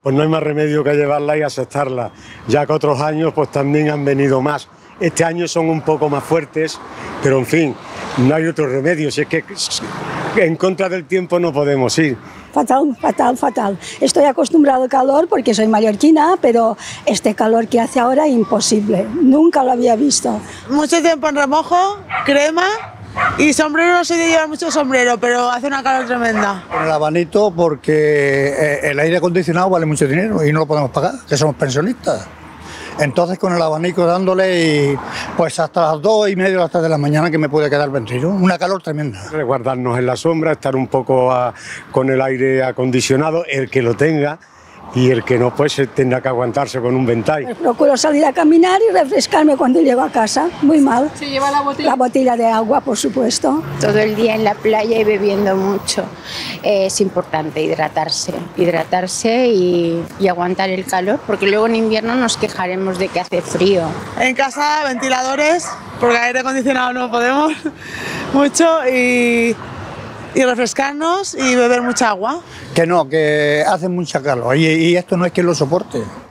Pues no hay más remedio que llevarla y aceptarla, ya que otros años pues también han venido más. Este año son un poco más fuertes, pero en fin, no hay otro remedio, si es que en contra del tiempo no podemos ir. Fatal, fatal, fatal. Estoy acostumbrado al calor porque soy mallorquina, pero este calor que hace ahora es imposible, nunca lo había visto. Mucho tiempo en remojo, crema y sombrero, no soy de llevar mucho sombrero, pero hace una calor tremenda. Con el abanico porque el aire acondicionado vale mucho dinero y no lo podemos pagar, que somos pensionistas. Entonces con el abanico dándole y pues hasta las 2:30 o las 3 de la mañana que me puede quedar vencido. Una calor tremenda. Resguardarnos en la sombra, estar un poco con el aire acondicionado, el que lo tenga, y el que no, pues tendrá que aguantarse con un ventall. Procuro salir a caminar y refrescarme cuando llego a casa, muy mal. ¿Se lleva la botella? La botella de agua, por supuesto. Todo el día en la playa y bebiendo mucho. Es importante hidratarse y aguantar el calor, porque luego en invierno nos quejaremos de que hace frío. En casa, ventiladores, porque aire acondicionado no podemos mucho y refrescarnos y beber mucha agua. Que no, que hace mucha calor y esto no es que lo soporte.